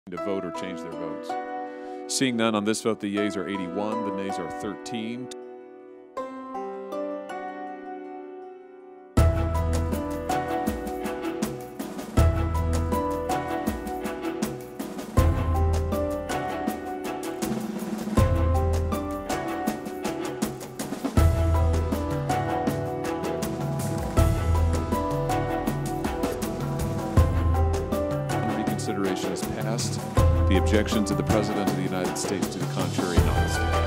to vote or change their votes. Seeing none on this vote, the yeas are 81, the nays are 13. Consideration is passed. The objections of the President of the United States to the contrary notwithstanding.